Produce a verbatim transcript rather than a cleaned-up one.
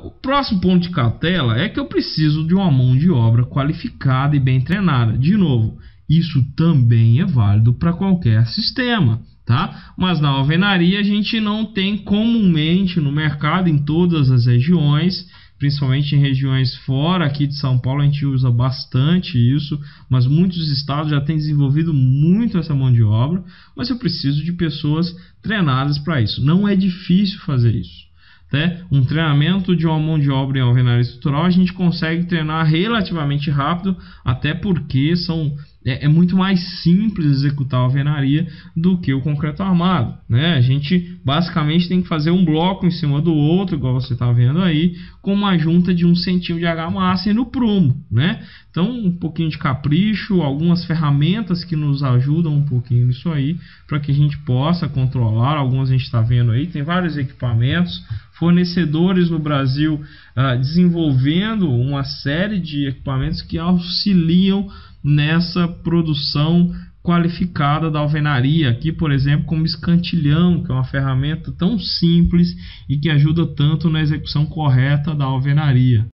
Uh, o próximo ponto de cautela é que eu preciso de uma mão de obra qualificada e bem treinada. De novo, isso também é válido para qualquer sistema, tá? Mas na alvenaria a gente não tem comumente no mercado em todas as regiões, principalmente em regiões fora aqui de São Paulo a gente usa bastante isso, mas muitos estados já têm desenvolvido muito essa mão de obra, mas eu preciso de pessoas treinadas para isso. Não é difícil fazer isso. Né? Um treinamento de uma mão de obra em alvenaria estrutural a gente consegue treinar relativamente rápido, até porque são, é, é muito mais simples executar a alvenaria do que o concreto armado, né? A gente basicamente tem que fazer um bloco em cima do outro, igual você está vendo aí, com uma junta de um centímetro de argamassa no prumo, né? Então um pouquinho de capricho, algumas ferramentas que nos ajudam um pouquinho nisso aí, para que a gente possa controlar. Alguns a gente está vendo aí, tem vários equipamentos, fornecedores no Brasil uh, desenvolvendo uma série de equipamentos que auxiliam nessa produção qualificada da alvenaria. Aqui, por exemplo, como escantilhão, que é uma ferramenta tão simples e que ajuda tanto na execução correta da alvenaria.